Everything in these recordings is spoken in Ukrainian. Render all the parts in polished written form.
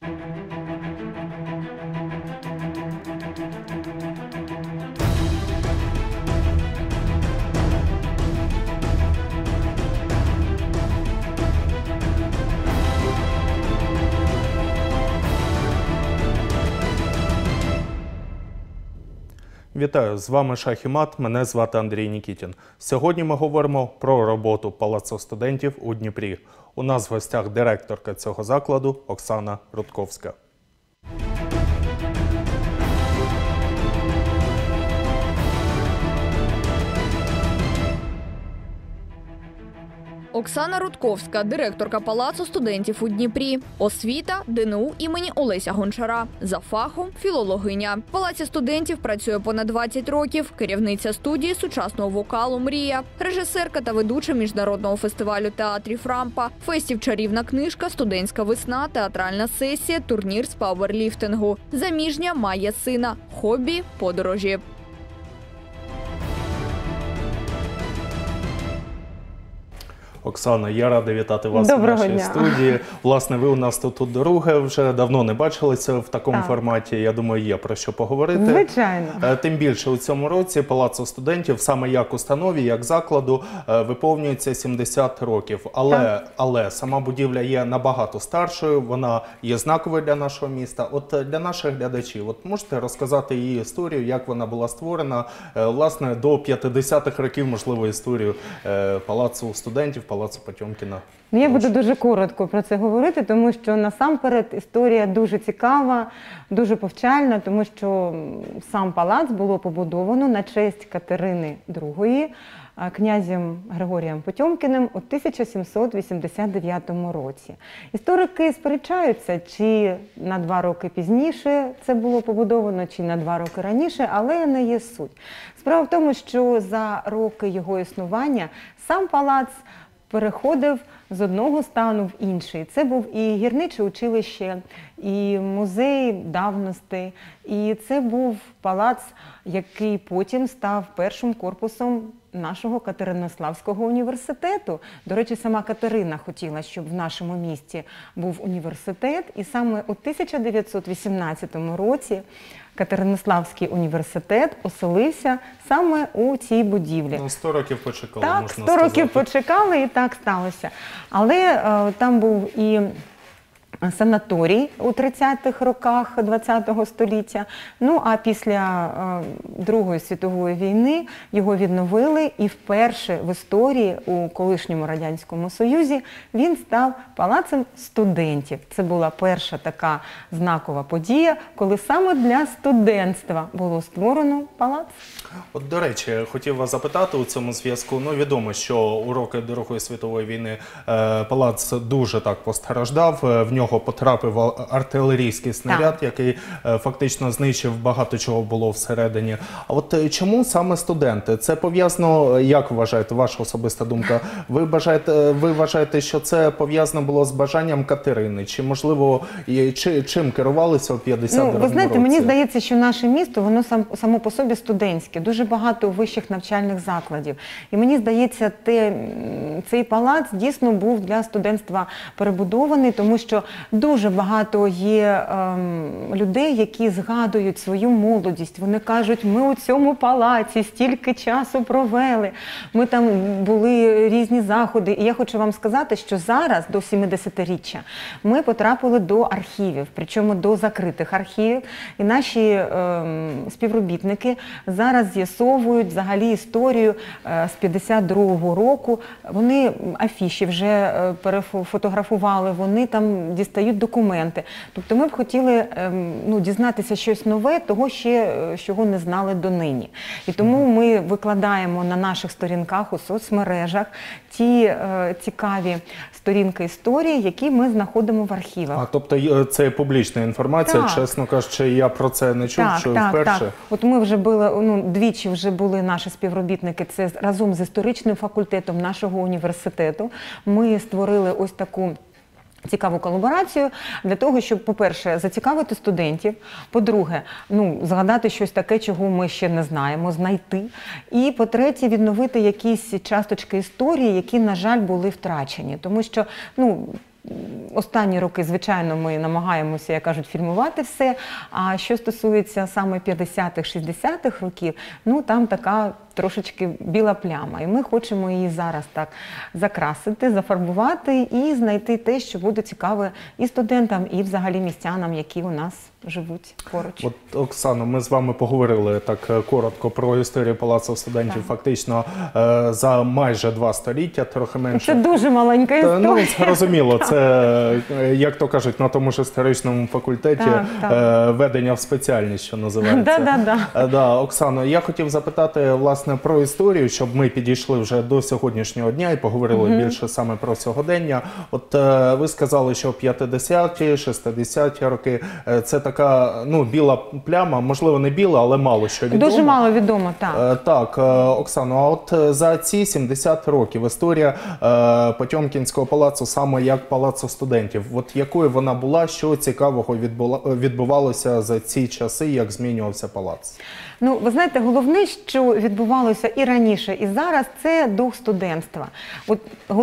Вітаю, з вами Шах і Мат, мене звати Андрій Нікітін. Сьогодні ми говоримо про роботу Палацу студентів у Дніпрі. У нас в гостях директорка цього закладу Оксана Рудковська. Оксана Рудковська, директорка Палацу студентів у Дніпрі. Освіта – ДНУ імені Олеся Гончара. За фахом – філологиня. В Палаці студентів працює понад 20 років. Керівниця студії сучасного вокалу «Мрія». Режисерка та ведуча міжнародного фестивалю театрів «Рампа». Фестів «Чарівна книжка», «Студентська весна», театральна сесія, турнір з пауерліфтингу. Заміжня, має сина. Хобі – подорожі. Оксана, я радий вітати вас у нашій студії. Власне, ви у нас тут друге, вже давно не бачилися в такому форматі. Я думаю, є про що поговорити. Звичайно. Тим більше у цьому році Палацу студентів, саме як установі, як закладу, виповнюється 70 років. Але сама будівля є набагато старшою, вона є знаковою для нашого міста. От для наших глядачів, от можете розказати її історію, як вона була створена, власне, до 50-х років, можливо, історію Палацу студентів, Палацу Потьомкіна. Я буду дуже коротко про це говорити, тому що насамперед історія дуже цікава, дуже повчальна, тому що сам палац було побудовано на честь Катерини II князем Григорієм Потьомкіним у 1789 році. Історики сперечаються, чи на 2 роки пізніше це було побудовано, чи на 2 роки раніше, але не є суть. Справа в тому, що за роки його існування сам палац переходив з одного стану в інший. Це був і гірниче училище, і музей давності, і це був палац, який потім став першим корпусом нашого Катеринославського університету. До речі, сама Катерина хотіла, щоб в нашому місті був університет, і саме у 1918 році Катеринославський університет оселився саме у цій будівлі. 100 років почекали, так, можна сказати. 100 років почекали, і так сталося. Але там був і санаторій у 30-х роках ХХ століття. Ну, а після Другої світової війни його відновили, і вперше в історії у колишньому Радянському Союзі він став палацем студентів. Це була перша така знакова подія, коли саме для студентства було створено палац. От, до речі, хотів вас запитати у цьому зв'язку. Ну, відомо, що у роки Другої світової війни палац дуже так постраждав. В нього потрапив артилерійський снаряд, який фактично знищив багато чого було всередині. А от чому саме студенти? Це пов'язано, як вважаєте, ваша особиста думка? Ви вважаєте, що це пов'язано було з бажанням Катерини? Чи, можливо, чим керувалися у 52-му році? Ви знаєте, мені здається, що наше місто, воно само по собі студентське. Дуже багато вищих навчальних закладів. І мені здається, цей палац дійсно був для студентства перебудований, тому що дуже багато є людей, які згадують свою молодість. Вони кажуть, ми у цьому палаці стільки часу провели, ми там були різні заходи. І я хочу вам сказати, що зараз, до 70-річчя, ми потрапили до архівів, причому до закритих архівів. І наші співробітники зараз з'ясовують взагалі історію з 52-го року. Вони афіші вже перефотографували, вони там дістають документи. Тобто ми б хотіли дізнатися щось нове, того ще, чого не знали донині. І тому ми викладаємо на наших сторінках у соцмережах ті цікаві сторінки історії, які ми знаходимо в архівах. А, тобто це публічна інформація, так. Чесно кажучи, я про це не чув, що вперше. Так. От ми вже були, двічі вже були наші співробітники, це разом з історичним факультетом нашого університету. Ми створили ось таку цікаву колаборацію для того, щоб, по-перше, зацікавити студентів, по-друге, згадати щось таке, чого ми ще не знаємо, знайти, і, по-третє, відновити якісь часточки історії, які, на жаль, були втрачені. Тому що, останні роки, звичайно, ми намагаємося, як кажуть, фільмувати все. А що стосується саме 50-х, 60-х років, ну там така трошечки біла пляма. І ми хочемо її зараз так закрасити, зафарбувати і знайти те, що буде цікаве і студентам, і взагалі містянам, які у нас живуть поруч. От, Оксано, ми з вами поговорили так коротко про історію Палацу студентів, Так. фактично за майже 2 століття, трохи менше. Це дуже маленька історія. Ну, зрозуміло, це, як то кажуть, на тому ж історичному факультеті ведення в спеціальність, що називається. Да, Оксано, я хотів запитати, власне, про історію, щоб ми підійшли вже до сьогоднішнього дня і поговорили більше саме про сьогодення. От ви сказали, що 50-ті, 60-ті роки – це така, ну, біла пляма, можливо, не біла, але мало що відомо. Дуже мало відомо, так. Так, Оксано, а от за ці 70 років історія Потьомкінського палацу саме як палацу студентів, от якою вона була, що цікавого відбувалося за ці часи, як змінювався палац? Ну, ви знаєте, головне, що відбувалося і раніше, і зараз, це дух студентства. От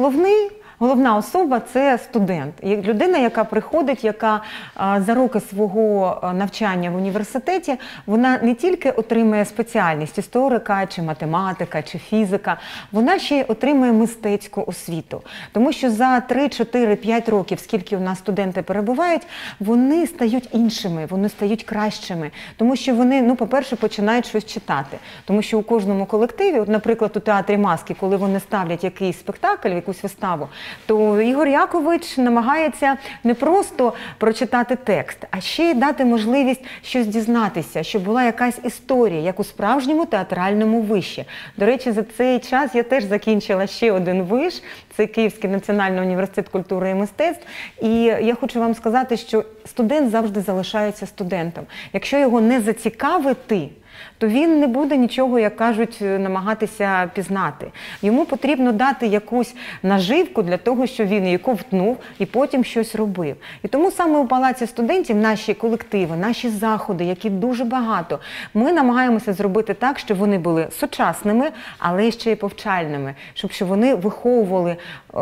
головна особа – це студент. Людина, яка приходить, яка за роки свого навчання в університеті, вона не тільки отримує спеціальність історика, чи математика, чи фізика, вона ще й отримує мистецьку освіту. Тому що за 3, 4, 5 років, скільки у нас студенти перебувають, вони стають іншими, вони стають кращими. Тому що вони, ну, по-перше, починають щось читати. Тому що у кожному колективі, от, наприклад, у театрі маски, коли вони ставлять якийсь спектакль, якусь виставу, то Ігор Якович намагається не просто прочитати текст, а ще й дати можливість щось дізнатися, щоб була якась історія, як у справжньому театральному виші. До речі, за цей час я теж закінчила ще один виш, це Київський національний університет культури і мистецтв. І я хочу вам сказати, що студент завжди залишається студентом. Якщо його не зацікавити, то він не буде нічого, як кажуть, намагатися пізнати. Йому потрібно дати якусь наживку для того, щоб він її ковтнув і потім щось робив. І тому саме у Палаці студентів наші колективи, наші заходи, які дуже багато, ми намагаємося зробити так, щоб вони були сучасними, але ще й повчальними, щоб вони виховували,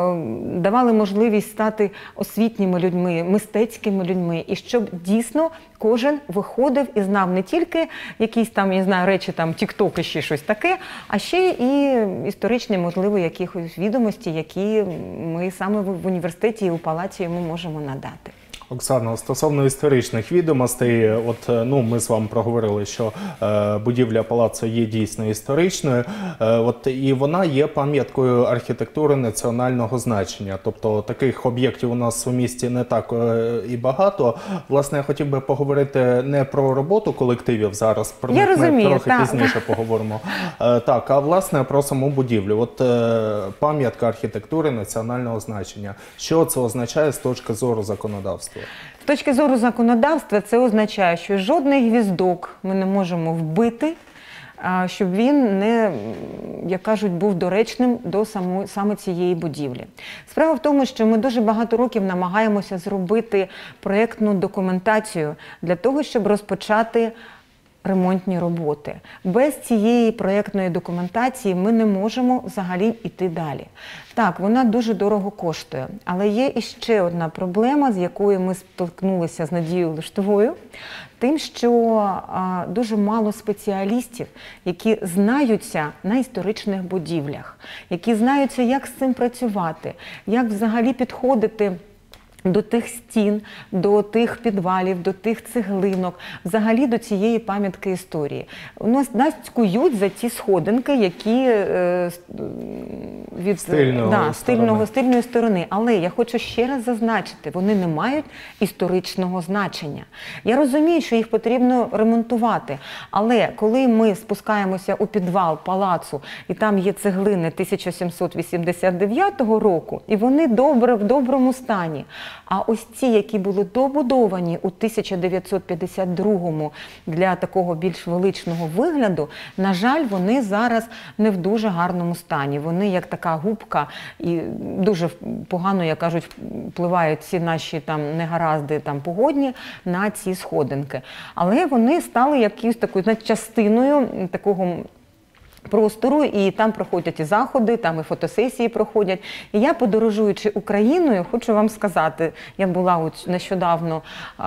давали можливість стати освітніми людьми, мистецькими людьми, і щоб дійсно кожен виходив і знав не тільки якісь там, я знаю, речі, там, тік-ток і ще щось таке, а ще і історичні, можливо, якихось відомості, які ми саме в університеті і у палаці йому можемо надати. Оксано, стосовно історичних відомостей, от, ну, ми з вами проговорили, що будівля палацу є дійсно історичною, от, і вона є пам'яткою архітектури національного значення. Тобто таких об'єктів у нас у місті не так і багато. Власне, я хотів би поговорити не про роботу колективів зараз, про них ми трохи пізніше поговоримо, так, а власне про саму будівлю. От пам'ятка архітектури національного значення. Що це означає з точки зору законодавства? З точки зору законодавства це означає, що жодний гвіздок ми не можемо вбити, щоб він не, як кажуть, був доречним до саме цієї будівлі. Справа в тому, що ми дуже багато років намагаємося зробити проєктну документацію для того, щоб розпочати ремонтні роботи. Без цієї проєктної документації ми не можемо взагалі йти далі. Так, вона дуже дорого коштує, але є іще одна проблема, з якою ми стикнулися з Надією Лиштовою, тим, що дуже мало спеціалістів, які знаються на історичних будівлях, які знаються, як з цим працювати, як взагалі підходити до тих стін, до тих підвалів, до тих цеглинок, взагалі до цієї пам'ятки історії. Нас цькують за ті сходинки, які від стильної сторони. Але я хочу ще раз зазначити, вони не мають історичного значення. Я розумію, що їх потрібно ремонтувати, але коли ми спускаємося у підвал палацу, і там є цеглини 1789 року, і вони в доброму стані, а ось ці, які були добудовані у 1952-му для такого більш величного вигляду, на жаль, вони зараз не в дуже гарному стані. Вони як така губка і дуже погано, як кажуть, впливають ці наші там негаразди там погодні на ці сходинки. Але вони стали якоюсь такою частиною такого простору, і там проходять і заходи, там і фотосесії проходять. І я, подорожуючи Україною, хочу вам сказати, я була от нещодавно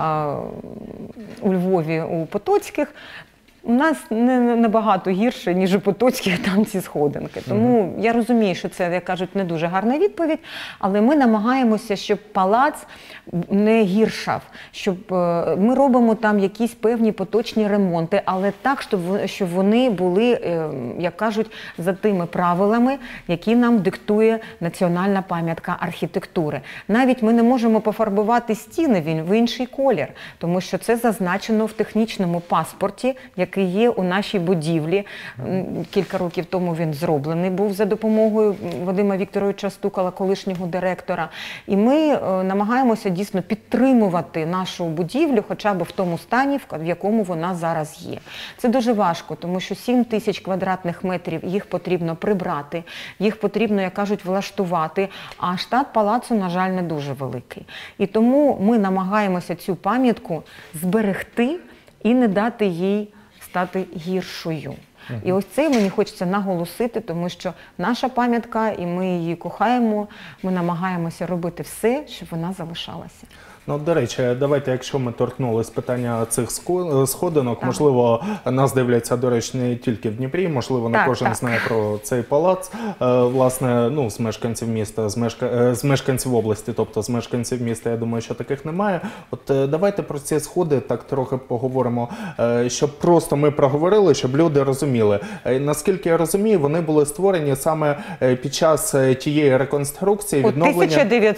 у Львові у Потоцьких. У нас не набагато гірше, ніж у Потоцьких там ці сходинки. Тому я розумію, що це, як кажуть, не дуже гарна відповідь, але ми намагаємося, щоб палац не гіршав, щоб ми робимо там якісь певні поточні ремонти, але так, щоб вони були, як кажуть, за тими правилами, які нам диктує національна пам'ятка архітектури. Навіть ми не можемо пофарбувати стіни в інший колір, тому що це зазначено в технічному паспорті, який є у нашій будівлі. Кілька років тому він зроблений був за допомогою Вадима Вікторовича Стукала, колишнього директора. І ми намагаємося дійсно підтримувати нашу будівлю хоча б в тому стані, в якому вона зараз є. Це дуже важко, тому що 7 тисяч квадратних метрів їх потрібно прибрати, їх потрібно, як кажуть, влаштувати, а штат палацу, на жаль, не дуже великий. І тому ми намагаємося цю пам'ятку зберегти і не дати їй стати гіршою. І ось це мені хочеться наголосити, тому що наша пам'ятка, і ми її кохаємо, ми намагаємося робити все, щоб вона залишалася. Ну, до речі, давайте, якщо ми торкнулись питання цих сходинок, можливо, нас дивляться, до речі, не тільки в Дніпрі, можливо, не кожен знає про цей палац, власне, ну, з мешканців міста, з мешканців області, тобто з мешканців міста, я думаю, що таких немає. От давайте про ці сходи так трохи поговоримо, щоб просто ми проговорили, щоб люди розуміли. Наскільки я розумію, вони були створені саме під час тієї реконструкції, відновлення... У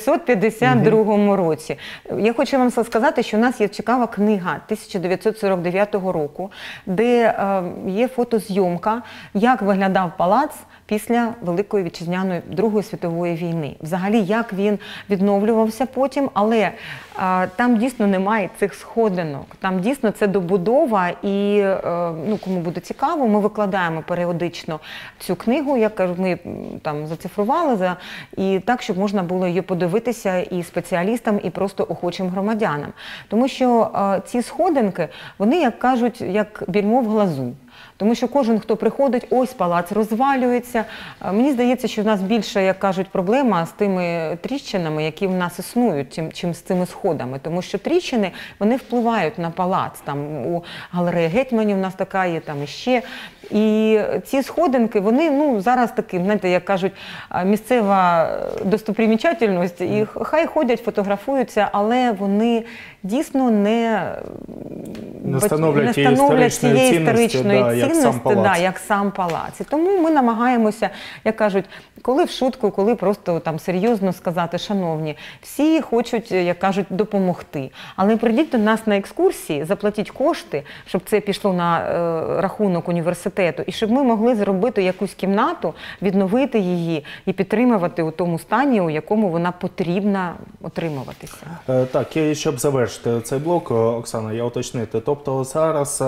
1952 році. Я хочу вам сказати, що у нас є цікава книга 1949 року, де є фотозйомка, як виглядав палац після Великої Вітчизняної Другої світової війни. Взагалі, як він відновлювався потім, але там дійсно немає цих сходинок. Там дійсно це добудова і, ну, кому буде цікаво, ми викладаємо періодично цю книгу, як ми там зацифрували, і так, щоб можна було її подивитися і спеціалістам, і просто охочим громадянам. Тому що ці сходинки, вони, як кажуть, як більмо в глазу. Тому що кожен, хто приходить, ось палац розвалюється. Мені здається, що в нас більше, як кажуть, проблема з тими тріщинами, які в нас існують, чим з цими сходами. Тому що тріщини, вони впливають на палац. Там у галереї Гетьманів у нас така є, там іще. І ці сходинки, вони, ну, зараз такі, знаєте, як кажуть, місцева достопримічательність, і хай ходять, фотографуються, але вони дійсно не становлять цієї історичної цінності, як сам палац. І тому ми намагаємося, як кажуть, коли в шутку, коли просто там серйозно сказати, шановні, всі хочуть, як кажуть, допомогти. Але прийдіть до нас на екскурсії, заплатіть кошти, щоб це пішло на рахунок університету, і щоб ми могли зробити якусь кімнату, відновити її і підтримувати у тому стані, у якому вона потрібна отримуватися. Так, і щоб завершити цей блок, Оксана, я уточнити. Тобто зараз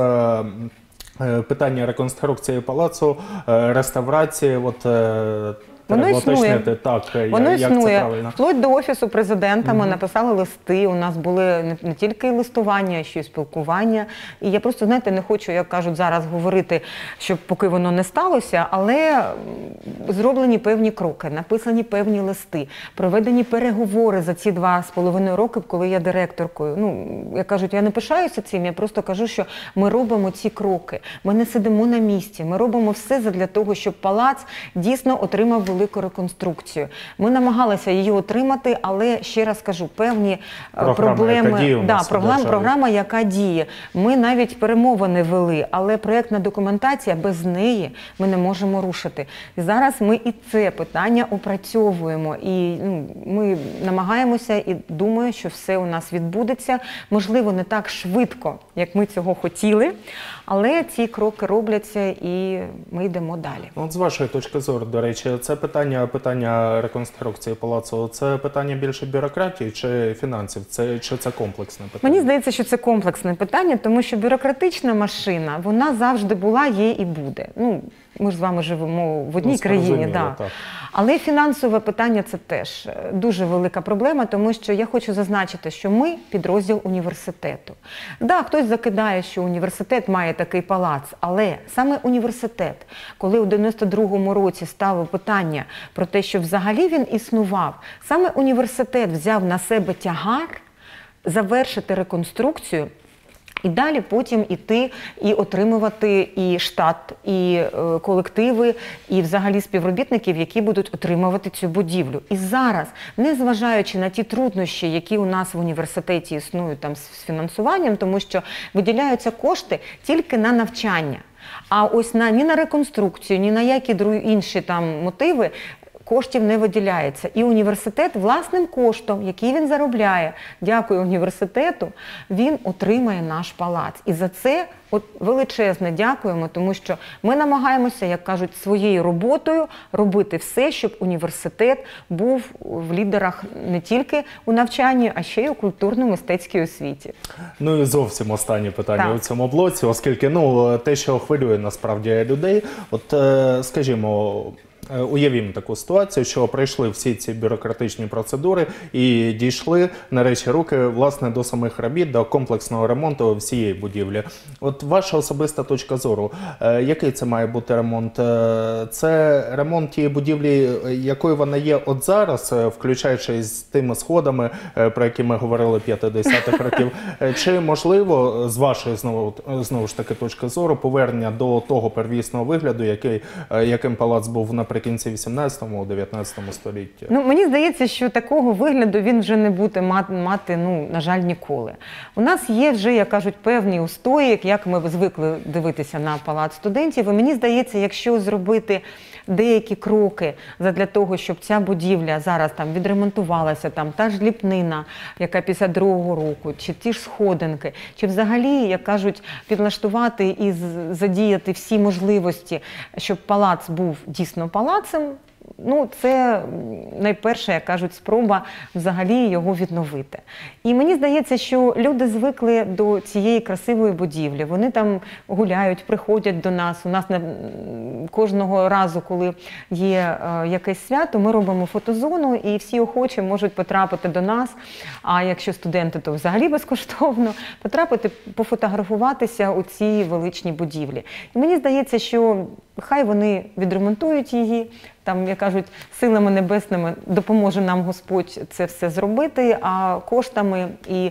питання реконструкції палацу, реставрації, воно існує. Воно існує. Правильно? Вплоть до Офісу Президента ми написали листи, у нас були не тільки листування, а ще й спілкування. І я просто, знаєте, не хочу, як кажуть, зараз говорити, щоб поки воно не сталося, але зроблені певні кроки, написані певні листи, проведені переговори за ці 2,5 роки, коли я директоркою. Ну, як кажуть, я не пишаюся цим, я просто кажу, що ми робимо ці кроки. Ми не сидимо на місці, ми робимо все для того, щоб палац дійсно отримав велику реконструкцію. Ми намагалися її отримати, але, ще раз кажу, певні проблеми. Програма, яка діє. Ми навіть перемовини вели, але проєктна документація, без неї ми не можемо рушити. І зараз ми і це питання опрацьовуємо. І ми намагаємося і думаю, що все у нас відбудеться. Можливо, не так швидко, як ми цього хотіли, але ці кроки робляться і ми йдемо далі. От з вашої точки зору, до речі, це питання реконструкції палацу, це питання більше бюрократії чи фінансів? Чи це комплексне питання? Мені здається, що це комплексне питання, тому що бюрократична машина, вона завжди була, є і буде. ми ж з вами живемо в одній Ну, країні. зрозуміло, Да. так. Але фінансове питання – це теж дуже велика проблема, тому що я хочу зазначити, що ми підрозділ університету. Да, хтось закидає, що університет має такий палац, але саме університет, коли у 92-му році ставив питання про те, що взагалі він існував, саме університет взяв на себе тягар завершити реконструкцію і далі потім іти і отримувати і штат, і колективи, і взагалі співробітників, які будуть отримувати цю будівлю. І зараз, незважаючи на ті труднощі, які у нас в університеті існують там з фінансуванням, тому що виділяються кошти тільки на навчання, а ось ні на реконструкцію, ні на які інші там мотиви коштів не виділяється. І університет власним коштом, який він заробляє, дякую університету, він отримає наш палац. І за це величезне дякуємо, тому що ми намагаємося, як кажуть, своєю роботою робити все, щоб університет був в лідерах не тільки у навчанні, а ще й у культурно-мистецькій освіті. Ну і зовсім останнє питання Так. у цьому блоці, оскільки те, що хвилює насправді людей, скажімо, уявімо таку ситуацію, що пройшли всі ці бюрократичні процедури і дійшли нарешті руки, власне, до самих робіт, до комплексного ремонту всієї будівлі. От ваша особиста точка зору, який це має бути ремонт? Це ремонт тієї будівлі, якою вона є от зараз, включаючи з тими сходами, про які ми говорили 50-х років, чи можливо, з вашої знову ж таки точки зору, повернення до того первісного вигляду, яким палац був наприкінці 18-19 століття? Ну, мені здається, що такого вигляду він вже не буде мати, на жаль, ніколи. У нас є вже, як кажуть, певні устої, як ми звикли дивитися на палац студентів. І мені здається, якщо зробити деякі кроки для того, щоб ця будівля зараз там відремонтувалася, там та ж ліпнина, яка 52-го року, чи ті ж сходинки, чи взагалі, як кажуть, підлаштувати і задіяти всі можливості, щоб палац був дійсно палацем, це найперша, як кажуть, спроба взагалі його відновити. І мені здається, що люди звикли до цієї красивої будівлі. Вони там гуляють, приходять до нас. У нас кожного разу, коли є якесь свято, ми робимо фотозону, і всі охочі можуть потрапити до нас. А якщо студенти, то взагалі безкоштовно потрапити, пофотографуватися у цій величній будівлі. І мені здається, що хай вони відремонтують її, там, як кажуть, силами небесними допоможе нам Господь це все зробити, а коштами і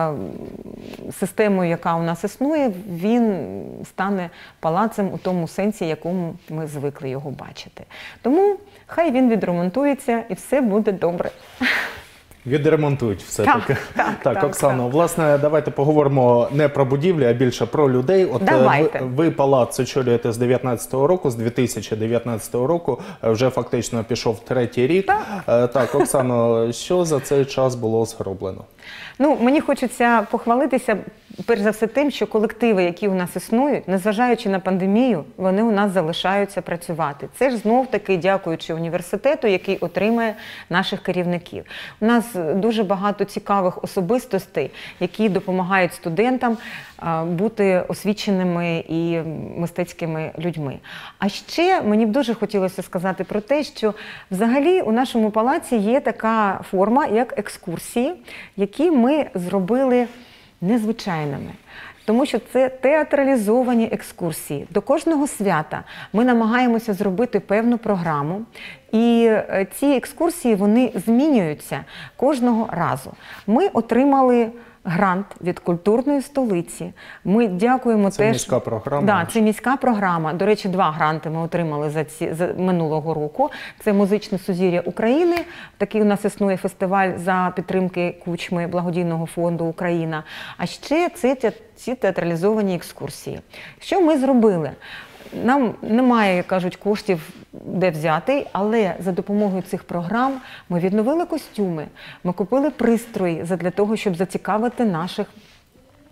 системою, яка у нас існує, він стане палацем у тому сенсі, якому ми звикли його бачити. Тому хай він відремонтується і все буде добре. Відремонтують все-таки. Так, Оксано, власне, давайте поговоримо не про будівлі, а більше про людей. Ви палац очолюєте з 19-го року, з 2019 року, вже фактично пішов 3-й рік. Так, Оксано, що за цей час було зроблено? Мені хочеться похвалитися, перш за все, тим, що колективи, які у нас існують, незважаючи на пандемію, вони у нас залишаються працювати. Це ж знов-таки дякуючи університету, який отримає наших керівників. У нас дуже багато цікавих особистостей, які допомагають студентам бути освіченими і мистецькими людьми. А ще мені б дуже хотілося сказати про те, що взагалі у нашому палаці є така форма, як екскурсії, які ми зробили незвичайними. Тому що це театралізовані екскурсії. До кожного свята ми намагаємося зробити певну програму, і ці екскурсії, вони змінюються кожного разу. Ми отримали грант від культурної столиці. Ми дякуємо це міська програма? Да, це міська програма. До речі, 2 гранти ми отримали за минулого року. Це «Музичне сузір'я України». Такий у нас існує фестиваль за підтримки Кучми благодійного фонду «Україна». А ще це ці театралізовані екскурсії. Що ми зробили? Нам немає, як кажуть, коштів де взяти, але за допомогою цих програм ми відновили костюми, ми купили пристрої для того, щоб зацікавити наших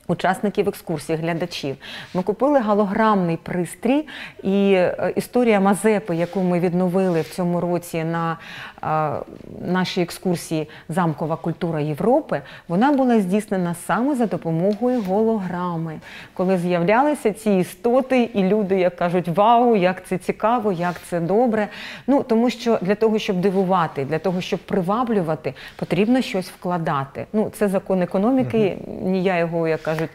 учасників екскурсії, глядачів. Ми купили голограмний пристрій, і історія Мазепи, яку ми відновили в цьому році на нашій екскурсії «Замкова культура Європи», вона була здійснена саме за допомогою голограми. Коли з'являлися ці істоти, і люди, як кажуть, вау, як це цікаво, як це добре. Ну, тому що для того, щоб дивувати, для того, щоб приваблювати, потрібно щось вкладати. Ну, це закон економіки, ні я його, як кажуть,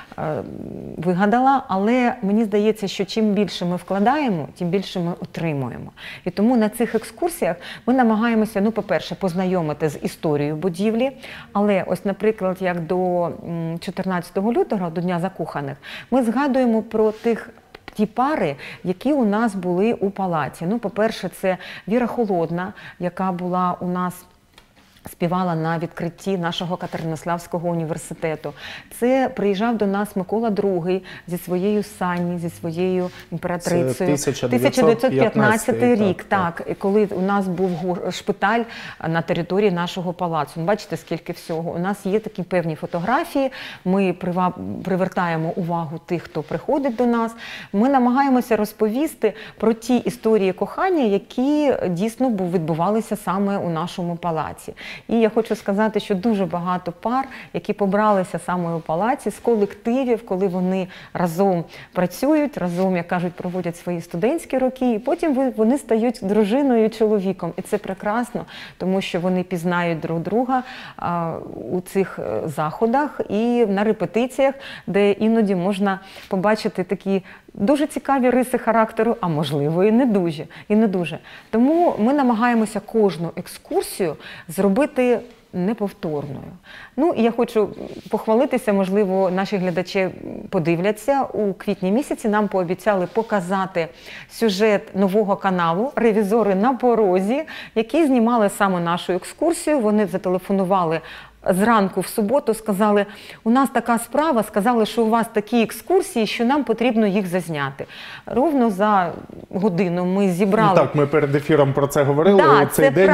вигадала, але мені здається, що чим більше ми вкладаємо, тим більше ми отримуємо. І тому на цих екскурсіях ми намагаємося, ну, по-перше, познайомити з історією будівлі, але ось, наприклад, як до 14 лютого, до Дня закоханих, ми згадуємо про ті пари, які у нас були у палаці. Ну, по-перше, це Віра Холодна, яка була у нас, співала на відкритті нашого Катеринославського університету. Це приїжджав до нас Микола II зі своєю Санні, зі своєю імператрицею. Це 1915 рік, так, коли у нас був шпиталь на території нашого палацу. Бачите, скільки всього. У нас є такі певні фотографії, ми привертаємо увагу тих, хто приходить до нас. Ми намагаємося розповісти про ті історії кохання, які дійсно відбувалися саме у нашому палаці. І я хочу сказати, що дуже багато пар, які побралися саме у палаці, з колективів, коли вони разом працюють, разом, як кажуть, проводять свої студентські роки, і потім вони стають дружиною і чоловіком. І це прекрасно, тому що вони пізнають друг друга у цих заходах і на репетиціях, де іноді можна побачити такі дуже цікаві риси характеру, а можливо і не дуже. Тому ми намагаємося кожну екскурсію зробити неповторною. Ну, і я хочу похвалитися, можливо, наші глядачі подивляться. У квітні місяці нам пообіцяли показати сюжет нового каналу «Ревізори на порозі», які знімали саме нашу екскурсію. Вони зателефонували зранку в суботу, сказали, у нас така справа, сказали, що у вас такі екскурсії, що нам потрібно їх зазняти. Ровно за годину ми зібрали... Так, ми перед ефіром про це говорили. Да, у цей день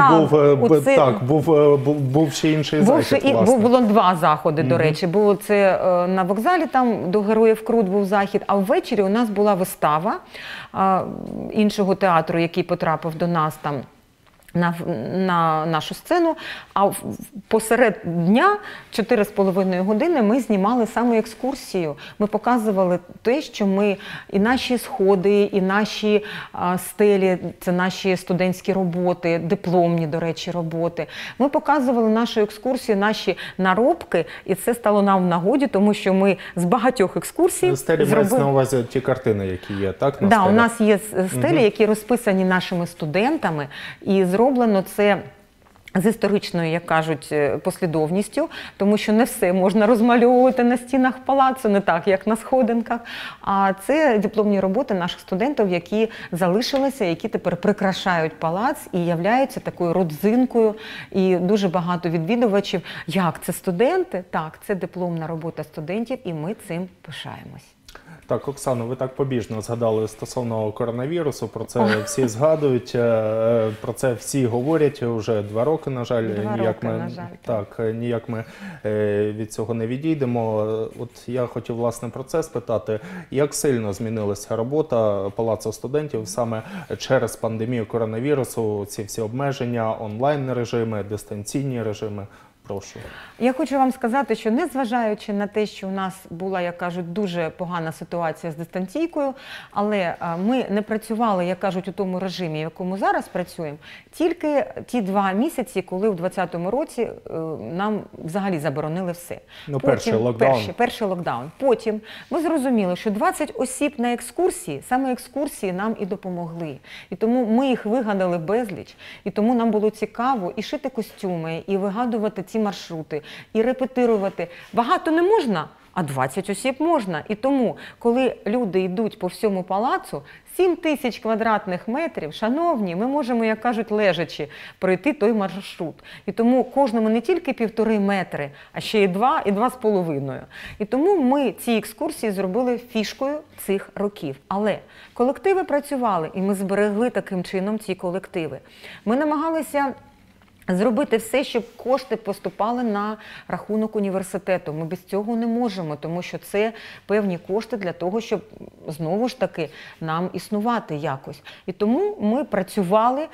був ще інший захід, власне. Було два заходи, до речі. Було це на вокзалі, там до Героїв Крут був захід, а ввечері у нас була вистава іншого театру, який потрапив до нас там на нашу сцену, а посеред дня, 4,5 години, ми знімали саме екскурсію. Ми показували те, що ми, і наші сходи, і наші стелі, це наші студентські роботи, дипломні, до речі, роботи. Ми показували нашу екскурсію, наші наробки, і це стало нам в нагоді, тому що ми з багатьох екскурсій стелі мається на увазі ті картини, які є, так? Так, у нас є стелі, які розписані нашими студентами, і зроблено це з історичною, як кажуть, послідовністю, тому що не все можна розмальовувати на стінах палацу, не так, як на сходинках. А це дипломні роботи наших студентів, які залишилися, які тепер прикрашають палац і являються такою родзинкою. І дуже багато відвідувачів. Як це студенти? Так, це дипломна робота студентів, і ми цим пишаємось. Так, Оксано, ви так побіжно згадали стосовно коронавірусу, про це всі згадують, про це всі говорять вже 2 роки, на жаль. Ніяк ми від цього не відійдемо. От я хотів, власне, про це спитати. Як сильно змінилася робота Палацу студентів саме через пандемію коронавірусу, ці всі обмеження, онлайн-режими, дистанційні режими? Прошу. Я хочу вам сказати, що незважаючи на те, що у нас була, як кажуть, дуже погана ситуація з дистанційкою, але ми не працювали, як кажуть, у тому режимі, в якому зараз працюємо, тільки ті 2 місяці, коли в 2020 році нам взагалі заборонили все. Ну, перший локдаун. Перший локдаун. Потім ми зрозуміли, що 20 осіб на екскурсії, саме екскурсії нам і допомогли. І тому ми їх вигадали безліч. І тому нам було цікаво і шити костюми, і вигадувати ці маршрути, і репетирувати. Багато не можна, а 20 осіб можна. І тому, коли люди йдуть по всьому палацу, 7000 квадратних метрів, шановні, ми можемо, як кажуть, лежачи, пройти той маршрут. І тому кожному не тільки 1,5 метри, а ще і 2, і 2,5. І тому ми ці екскурсії зробили фішкою цих років. Але колективи працювали, і ми зберегли таким чином ці колективи. Ми намагалися Зробити все, щоб кошти поступали на рахунок університету. Ми без цього не можемо, тому що це певні кошти для того, щоб знову ж таки нам існувати якось. І тому ми працювали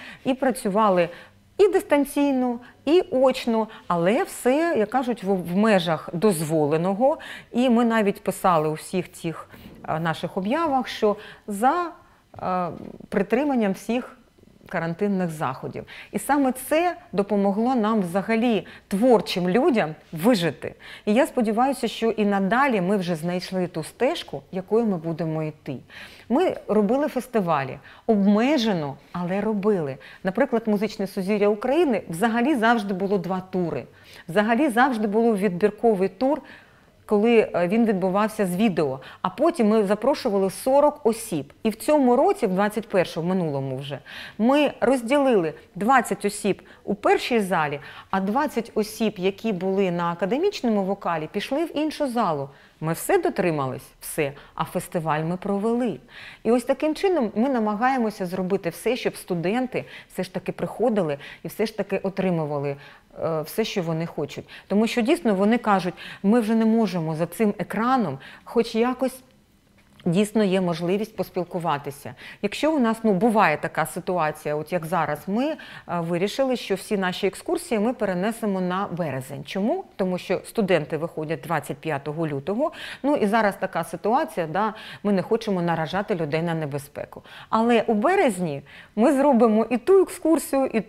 і дистанційно, і очно, але все, як кажуть, в межах дозволеного. І ми навіть писали у всіх цих наших об'явах, що за притриманням всіх карантинних заходів. І саме це допомогло нам взагалі творчим людям вижити. І я сподіваюся, що і надалі ми вже знайшли ту стежку, якою ми будемо йти. Ми робили фестивалі, обмежено, але робили. Наприклад, Музичне сузір'я України взагалі завжди було 2 тури. Взагалі завжди був відбірковий тур, коли він відбувався з відео. А потім ми запрошували 40 осіб. І в цьому році, в 21-му, минулому вже, ми розділили 20 осіб у першій залі, а 20 осіб, які були на академічному вокалі, пішли в іншу залу. Ми все дотримались, все, а фестиваль ми провели. І ось таким чином ми намагаємося зробити все, щоб студенти все ж таки приходили і все ж таки отримували все, що вони хочуть. Тому що дійсно вони кажуть, ми вже не можемо за цим екраном хоч якось дійсно є можливість поспілкуватися. Якщо у нас буває така ситуація, от як зараз, ми вирішили, що всі наші екскурсії ми перенесемо на березень. Чому? Тому що студенти виходять 25 лютого, і зараз така ситуація, ми не хочемо наражати людей на небезпеку. Але у березні ми зробимо і ту екскурсію, і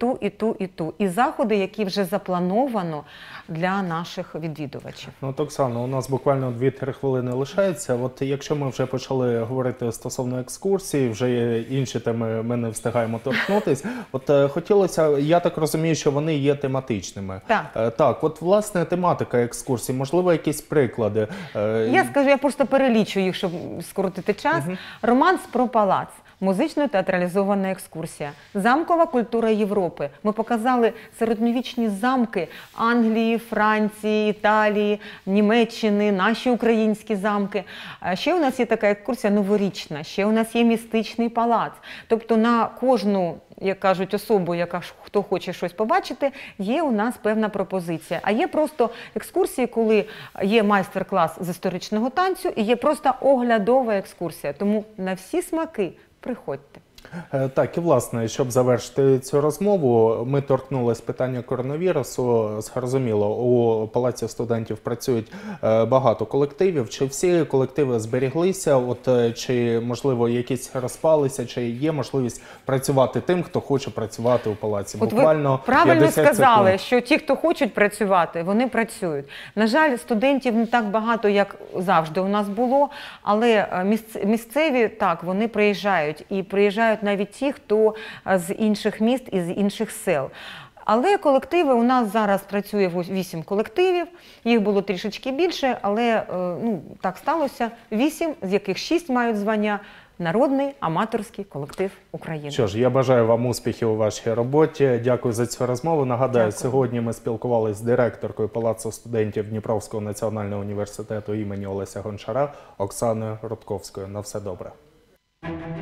ту. І заходи, які вже заплановано для наших відвідувачів. Оксано, у нас буквально 2-3 хвилини лишається. От якщо ми вже почали говорити стосовно екскурсії, вже інші теми ми не встигаємо торкнутись. От хотілося, я так розумію, що вони є тематичними. Так. Так, от власне тематика екскурсій, можливо, якісь приклади. Я скажу, я просто перелічу їх, щоб скоротити час. Романс про палац. Музично-театралізована екскурсія. Замкова культура Європи. Ми показали середньовічні замки Англії, Франції, Італії, Німеччини, наші українські замки. Ще у нас є така екскурсія новорічна, ще у нас є містичний палац. Тобто на кожну, як кажуть, особу, хто хоче щось побачити, є у нас певна пропозиція. А є просто екскурсії, коли є майстер-клас з історичного танцю і є просто оглядова екскурсія. Тому на всі смаки приходьте. Так, і власне, щоб завершити цю розмову, ми торкнулись питання коронавірусу. Зрозуміло, у Палаці студентів працюють багато колективів. Чи всі колективи зберіглися? Чи, можливо, якісь розпалися? Чи є можливість працювати тим, хто хоче працювати у Палаці? Буквально ви правильно сказали, що ті, хто хочуть працювати, вони працюють. На жаль, студентів не так багато, як завжди у нас було, але місцеві, так, вони приїжджають. І приїжджають навіть ті, хто з інших міст і з інших сел. Але колективи, у нас зараз працює 8 колективів, їх було трішечки більше, але так сталося, 8, з яких 6 мають звання Народний аматорський колектив України. Що ж, я бажаю вам успіхів у вашій роботі. Дякую за цю розмову. Нагадаю, сьогодні ми спілкувалися з директоркою Палацу студентів Дніпровського національного університету імені Олеся Гончара Оксаною Рудковською. На все добре.